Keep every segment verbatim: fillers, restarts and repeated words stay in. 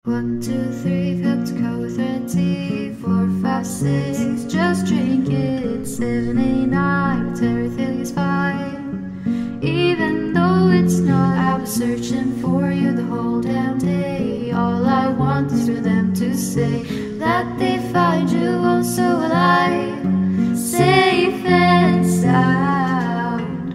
One, two, three, Pepsico thirty, four, five, six, just drink it. Seven, eight, nine, but everything is fine. Even though it's not, I was searching for you the whole damn day. All I want is for them to say that they find you, oh so alive, safe and sound.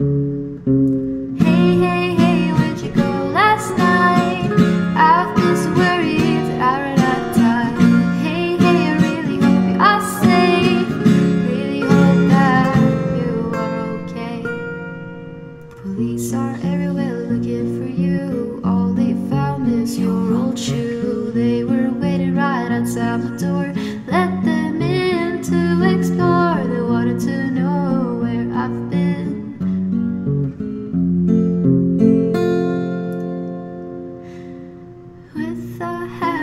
Hey, hey, hey, where'd you go last night? I've been so worried that I ran out of time. Hey, hey, I really hope you are safe. Really hope that you are okay. Police are everywhere looking for you. All they found is your old shoe. They were waiting right outside my door. Let them in to explore. They wanted to know where I've been. With a